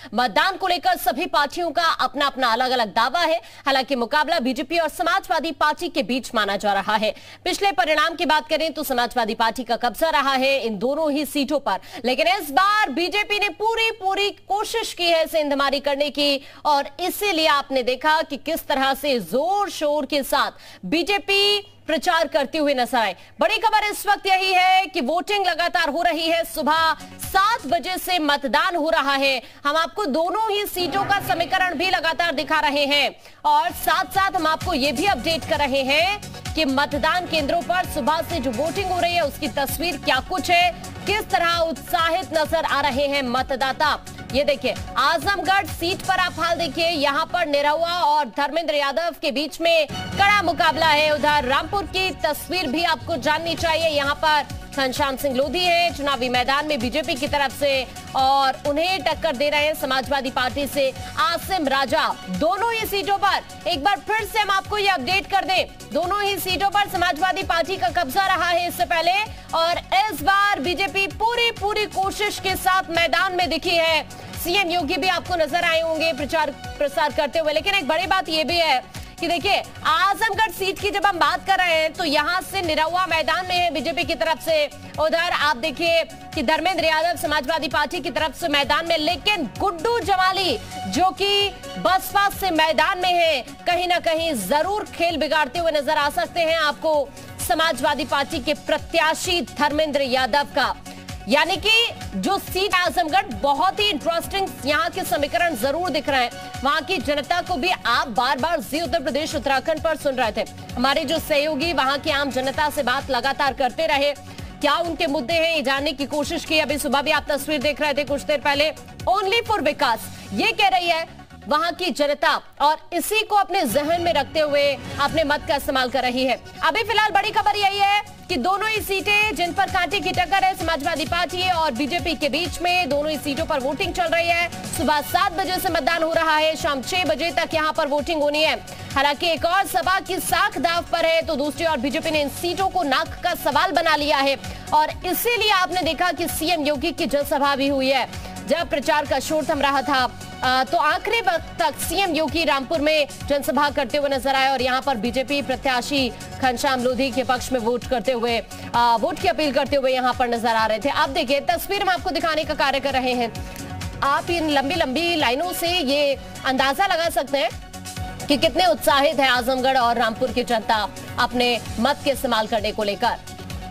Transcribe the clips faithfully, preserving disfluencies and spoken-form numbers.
मतदान को लेकर सभी पार्टियों का अपना अपना अलग अलग दावा है। हालांकि मुकाबला बीजेपी और समाजवादी पार्टी के बीच माना जा रहा है। पिछले परिणाम की बात करें तो समाजवादी पार्टी का कब्जा रहा है इन दोनों ही सीटों पर, लेकिन इस बार बीजेपी ने पूरी पूरी कोशिश की है सेंधमारी करने की, और इसीलिए आपने देखा कि किस तरह से जोर शोर के साथ बीजेपी प्रचार करते हुए नजर आए। बड़ी खबर इस वक्त यही है कि वोटिंग लगातार हो रही है। सुबह सात बजे से मतदान हो रहा है। हम आपको दोनों ही सीटों का समीकरण भी लगातार दिखा रहे हैं, और साथ साथ हम आपको यह भी अपडेट कर रहे हैं कि मतदान केंद्रों पर सुबह से जो वोटिंग हो रही है उसकी तस्वीर क्या कुछ है, किस तरह उत्साहित नजर आ रहे हैं मतदाता। ये देखिए, आजमगढ़ सीट पर आप हाल देखिए, यहां पर निरहुआ और धर्मेंद्र यादव के बीच में कड़ा मुकाबला है। उधर रामपुर की तस्वीर भी आपको जाननी चाहिए। यहां पर घनश्याम सिंह लोधी है चुनावी मैदान में बीजेपी की तरफ से, और उन्हें टक्कर दे रहे हैं समाजवादी पार्टी से आसिम राजा। दोनों ही सीटों पर एक बार फिर से हम आपको ये अपडेट कर दें, दोनों ही सीटों पर समाजवादी पार्टी का कब्जा रहा है इससे पहले, और इस बार बीजेपी पूरी पूरी कोशिश के साथ मैदान में दिखी है। सीएम योगी भी आपको नजर आए होंगे प्रचार प्रसार करते हुए। लेकिन एक बड़ी बात यह भी है कि देखिए, आजमगढ़ सीट की जब हम बात कर रहे हैं तो यहां से निरहुआ मैदान में है बीजेपी की तरफ से। उधर आप देखिए कि धर्मेंद्र यादव समाजवादी पार्टी की तरफ से मैदान में, लेकिन गुड्डू जमाली जो कि बसपा से मैदान में है, कहीं ना कहीं जरूर खेल बिगाड़ते हुए नजर आ सकते हैं आपको समाजवादी पार्टी के प्रत्याशी धर्मेंद्र यादव का। यानी कि जो सीट आजमगढ़, बहुत ही इंटरेस्टिंग यहाँ के समीकरण जरूर दिख रहे हैं। वहां की जनता को भी आप बार बार जी उत्तर प्रदेश उत्तराखंड पर सुन रहे थे, हमारे जो सहयोगी वहां की आम जनता से बात लगातार करते रहे, क्या उनके मुद्दे हैं ये जानने की कोशिश की। अभी सुबह भी आप तस्वीर देख रहे थे कुछ देर पहले, ओनली फॉर विकास ये कह रही है वहां की जनता, और इसी को अपने जहन में रखते हुए अपने मत का इस्तेमाल कर रही है। अभी फिलहाल बड़ी खबर यही है कि दोनों ही सीटें जिन पर कांटे की टक्कर है समाजवादी पार्टी और बीजेपी के बीच में, दोनों ही सीटों पर वोटिंग चल रही है। सुबह सात बजे से मतदान हो रहा है, शाम छह बजे तक यहां पर वोटिंग होनी है। हालांकि एक और सभा की साख दाव पर है, तो दूसरी ओर बीजेपी ने इन सीटों को नाक का सवाल बना लिया है, और इसीलिए आपने देखा कि सीएम योगी की जनसभा भी हुई है। जब प्रचार का शोर थम रहा था तो आखिरी वक्त तक सीएम योगी रामपुर में जनसभा करते हुए नजर आए, और यहां पर बीजेपी प्रत्याशी घनश्याम लोधी के पक्ष में वोट करते हुए वोट की अपील करते हुए यहां पर नजर आ रहे थे। आप देखिए, तस्वीर हम आपको दिखाने का कार्य कर रहे हैं। आप इन लंबी लंबी लाइनों से ये अंदाजा लगा सकते हैं कि कितने उत्साहित है आजमगढ़ और रामपुर की जनता अपने मत के इस्तेमाल करने को लेकर।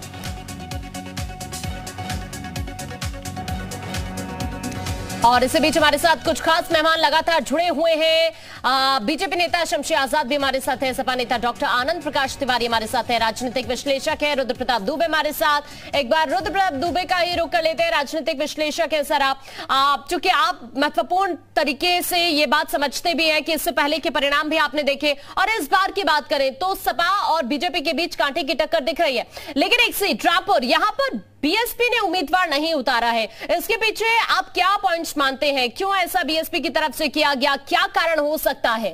और इसी बीच हमारे साथ कुछ खास मेहमान लगातार जुड़े हुए हैं। बीजेपी नेता शमशेर आजाद भी हमारे साथ है, सपा नेता डॉक्टर आनंद प्रकाश तिवारी हमारे साथ है, राजनीतिक विश्लेषक है रुद्र प्रताप दुबे हमारे साथ। एक बार रुद्र प्रताप दुबे का ही रुख कर लेते हैं, राजनीतिक विश्लेषक है सर आप, आप चूंकि आप महत्वपूर्ण तरीके से ये बात समझते भी हैं कि इससे पहले के परिणाम भी आपने देखे, और इस बार की बात करें तो सपा और बीजेपी के बीच कांटे की टक्कर दिख रही है। लेकिन एक सीट रामपुर, यहां पर बीएसपी ने उम्मीदवार नहीं उतारा है, इसके पीछे आप क्या पॉइंट्स मानते हैं? क्यों ऐसा बीएसपी की तरफ से किया गया, क्या कारण हो सकता है?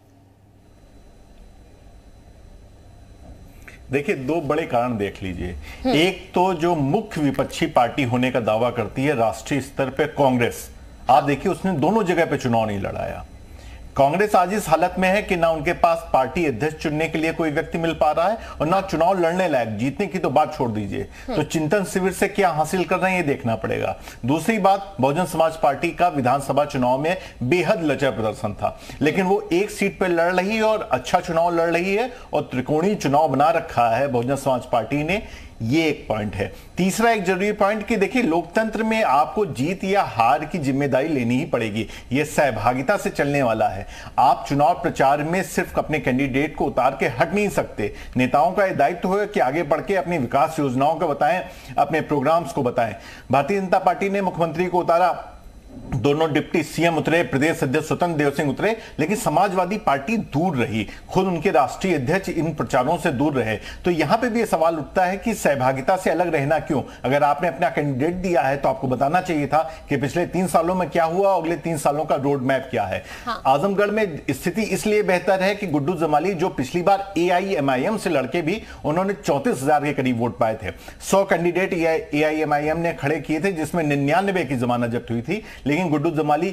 देखिए, दो बड़े कारण देख लीजिए। एक तो जो मुख्य विपक्षी पार्टी होने का दावा करती है राष्ट्रीय स्तर पे कांग्रेस, आप देखिए उसने दोनों जगह पे चुनाव नहीं लड़ाया। कांग्रेस आज इस हालत में है कि ना उनके पास पार्टी अध्यक्ष चुनने के लिए कोई व्यक्ति मिल पा रहा है, और ना चुनाव लड़ने लायक, जीतने की तो बात छोड़ दीजिए, तो चिंतन शिविर से क्या हासिल कर रहे हैं ये देखना पड़ेगा। दूसरी बात, बहुजन समाज पार्टी का विधानसभा चुनाव में बेहद लचर प्रदर्शन था, लेकिन वो एक सीट पर लड़ रही है और अच्छा चुनाव लड़ रही है, और त्रिकोणीय चुनाव बना रखा है बहुजन समाज पार्टी ने, ये एक पॉइंट है। तीसरा एक जरूरी पॉइंट कि देखिए, लोकतंत्र में आपको जीत या हार की जिम्मेदारी लेनी ही पड़ेगी, यह सहभागिता से चलने वाला है। आप चुनाव प्रचार में सिर्फ अपने कैंडिडेट को उतार के हट नहीं सकते। नेताओं का यह दायित्व है कि आगे बढ़ के अपनी विकास योजनाओं को बताएं, अपने प्रोग्राम्स को बताएं। भारतीय जनता पार्टी ने मुख्यमंत्री को उतारा, दोनों डिप्टी सीएम उतरे, प्रदेश अध्यक्ष स्वतंत्र देव सिंह उतरे, लेकिन समाजवादी पार्टी दूर रही, खुद उनके राष्ट्रीय अध्यक्ष इन प्रचारों से दूर रहे। तो यहां पे भी ये सवाल उठता है कि सहभागिता से अलग रहना क्यों? अगर आपने अपना कैंडिडेट दिया है तो आपको बताना चाहिए था कि पिछले तीन सालों में क्या हुआ, अगले तीन सालों का रोड मैप क्या है। हाँ। आजमगढ़ में स्थिति इसलिए बेहतर है कि गुड्डू जमाली, जो पिछली बार ए आई एम आई एम से लड़के भी उन्होंने चौंतीस हजार के करीब वोट पाए थे। सौ candidate A I M I M ने खड़े किए थे, जिसमें निन्यानवे की जमानत जब्त हुई थी, लेकिन गुड्डू जमाली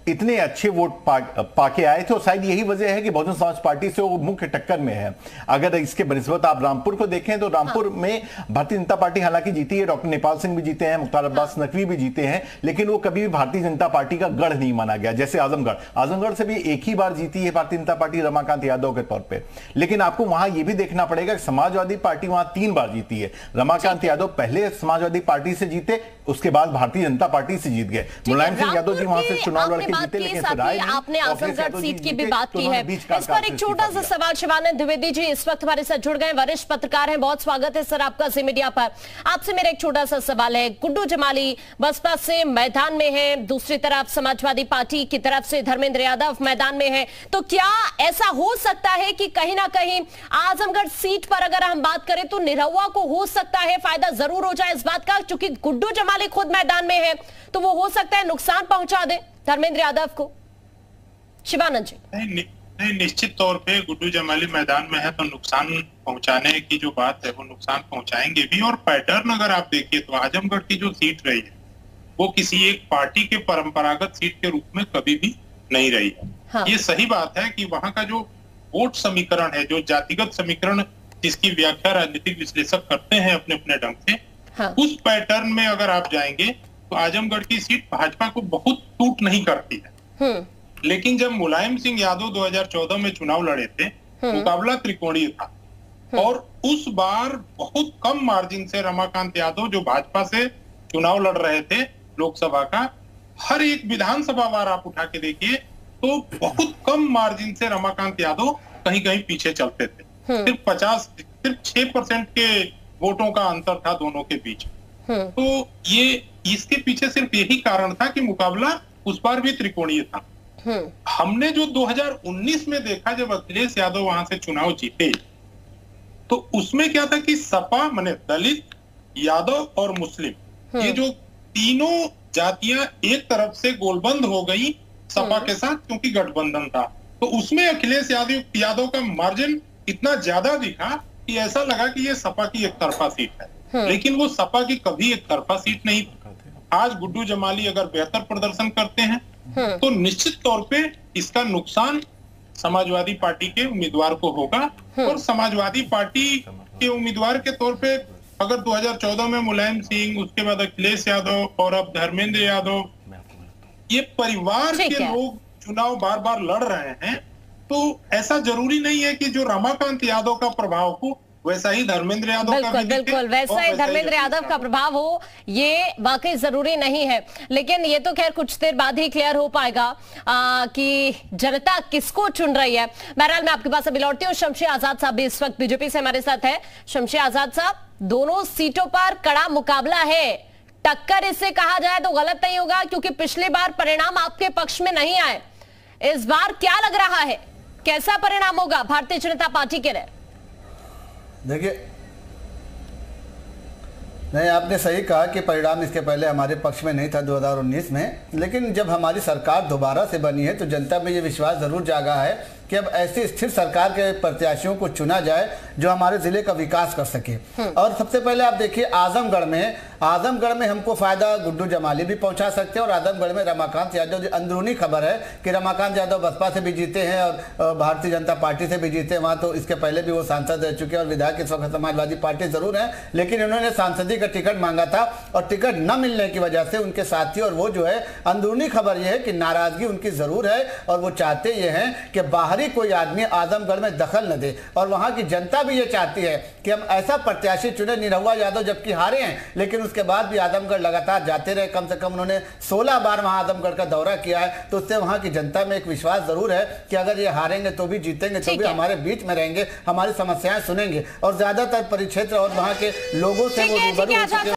इतने अच्छे वोट पा, पाके आए थे और शायद यही वजह है कि बहुजन समाज पार्टी से वो मुख्य टक्कर में है। अगर इसके बनिस्बत आप रामपुर को देखें तो रामपुर हाँ। में भारतीय जनता पार्टी हालांकि जीती है, डॉक्टर नेपाल सिंह भी जीते हैं, मुख्तार अब्बास हाँ। नकवी भी जीते हैं, लेकिन वो कभी भी भारतीय जनता पार्टी का गढ़ नहीं माना गया। जैसे आजमगढ़ आजमगढ़ से भी एक ही बार जीती है भारतीय जनता पार्टी रमाकांत यादव के तौर पर, लेकिन आपको वहां यह भी देखना पड़ेगा कि समाजवादी पार्टी वहां तीन बार जीती है। रमाकांत यादव पहले समाजवादी पार्टी से जीते, उसके बाद भारतीय जनता पार्टी से जीत गए। मुलायम सिंह यादव जी वहां से चुनाव लड़के जीते, लेकिन आपने आजमगढ़ सीट की भी बात की है। इस पर एक छोटा सा सवाल, शिवानंद द्विवेदी जी इस वक्त हमारे साथ जुड़ गए, वरिष्ठ पत्रकार हैं, बहुत स्वागत है सर आपका जी मीडिया पर। आपसे मेरा एक छोटा सा सवाल है, गुड्डू जमाली बसपा से मैदान में है, दूसरी तरफ समाजवादी पार्टी की तरफ से धर्मेंद्र यादव मैदान में है, तो क्या ऐसा हो सकता है कि कहीं ना कहीं आजमगढ़ सीट पर अगर हम बात करें तो निरहुआ को हो सकता है फायदा जरूर हो जाए इस बात का, क्योंकि गुड्डू जमाली खुद मैदान में है, तो वो हो सकता है नुकसान पहुंचा दे धर्मेंद्र यादव को? शिवानंद जी। नहीं, नहीं निश्चित तौर पे गुड्डू जमाली मैदान में है तो नुकसान पहुंचाने की जो बात है वो नुकसान पहुंचाएंगे भी। और पैटर्न अगर आप देखिए तो आजमगढ़ की जो सीट रही है वो किसी एक पार्टी के परंपरागत सीट के रूप में कभी भी नहीं रही है। हाँ। ये सही बात है कि वहां का जो वोट समीकरण है, जो जातिगत समीकरण जिसकी व्याख्या राजनीतिक विश्लेषक करते हैं अपने अपने ढंग से, हाँ। उस पैटर्न में अगर आप जाएंगे तो आजमगढ़ की सीट भाजपा को बहुत टूट नहीं करती है। लेकिन जब मुलायम सिंह यादव दो हज़ार चौदह में चुनाव लड़े थे, मुकाबला त्रिकोणीय था और उस बार बहुत कम मार्जिन से रमाकांत यादव जो भाजपा से चुनाव लड़ रहे थे लोकसभा का, हर एक विधानसभा वार आप उठा के देखिए तो बहुत कम मार्जिन से रमाकांत यादव कहीं कहीं पीछे चलते थे। सिर्फ पचास सिर्फ छह परसेंट के वोटों का अंतर था दोनों के बीच। तो ये इसके पीछे सिर्फ यही कारण था कि मुकाबला उस बार भी त्रिकोणीय था। हमने जो दो हज़ार उन्नीस में देखा जब अखिलेश यादव वहां से चुनाव जीते, तो उसमें क्या था कि सपा माने दलित, यादव और मुस्लिम, ये जो तीनों जातियां एक तरफ से गोलबंद हो गई सपा के साथ, क्योंकि गठबंधन था। तो उसमें अखिलेश यादव यादव का मार्जिन इतना ज्यादा दिखा कि ऐसा लगा कि ये सपा की एक तरफा सीट है, लेकिन वो सपा की कभी एक तरफा सीट नहीं थी। आज गुड्डू जमाली अगर बेहतर प्रदर्शन करते हैं तो निश्चित तौर पे इसका नुकसान समाजवादी पार्टी के उम्मीदवार को होगा। और समाजवादी पार्टी के उम्मीदवार के तौर पे अगर दो हज़ार चौदह में मुलायम सिंह, उसके बाद अखिलेश यादव और अब धर्मेंद्र यादव, ये परिवार के लोग चुनाव बार बार लड़ रहे हैं, तो ऐसा जरूरी नहीं है कि जो रमाकांत यादव का प्रभाव हो वैसा ही धर्मेंद्र यादव का बिल्कुल बिल्कुल वैसा ही धर्मेंद्र यादव का प्रभाव हो, ये वाकई जरूरी नहीं है। लेकिन ये तो खैर कुछ देर बाद ही क्लियर हो पाएगा आ, कि जनता किसको चुन रही है। बहरहाल मैं आपके पास अभी लौटती हूँ। शमशेर आजाद साहब भी इस वक्त बीजेपी से हमारे साथ है। शमशेर आजाद साहब, दोनों सीटों पर कड़ा मुकाबला है, टक्कर इसे कहा जाए तो गलत नहीं होगा, क्योंकि पिछली बार परिणाम आपके पक्ष में नहीं आए। इस बार क्या लग रहा है, कैसा परिणाम होगा भारतीय जनता पार्टी के लिए? देखिए, नहीं, आपने सही कहा कि परिणाम इसके पहले हमारे पक्ष में नहीं था दो हज़ार उन्नीस में, लेकिन जब हमारी सरकार दोबारा से बनी है तो जनता में ये विश्वास जरूर जागा है कि अब ऐसी स्थिर सरकार के प्रत्याशियों को चुना जाए जो हमारे जिले का विकास कर सके। और सबसे पहले आप देखिए आजमगढ़ में आजमगढ़ में हमको फायदा गुड्डू जमाली भी पहुंचा सकते हैं और आजमगढ़ में रमाकांत यादव, जो अंदरूनी खबर है कि रमाकांत यादव बसपा से भी जीते हैं और भारतीय जनता पार्टी से भी जीते हैं, वहाँ तो इसके पहले भी वो सांसद रह चुके हैं और विधायक इस वक्त समाजवादी पार्टी जरूर है, लेकिन उन्होंने सांसदी का टिकट मांगा था और टिकट न मिलने की वजह से उनके साथी, और वो जो है अंदरूनी खबर यह है कि नाराजगी उनकी जरूर है और वो चाहते ये हैं कि बाहरी कोई आदमी आजमगढ़ में दखल न दे। और वहां की जनता भी ये चाहती है कि हम ऐसा प्रत्याशी चुने, निरहुआ यादव जबकि हारे हैं लेकिन उसके बाद भी आजमगढ़ लगातार जाते रहे, कम से कम उन्होंने सोलह बार वहां आजमगढ़ का दौरा किया है, तो उससे वहां की जनता में एक विश्वास जरूर है कि अगर ये हारेंगे तो भी जीतेंगे, तो भी हमारे बीच में रहेंगे, हमारी समस्याएं सुनेंगे और ज्यादातर परिक्षेत्र और वहां के लोगों से वो रूबरू हो चुके हैं।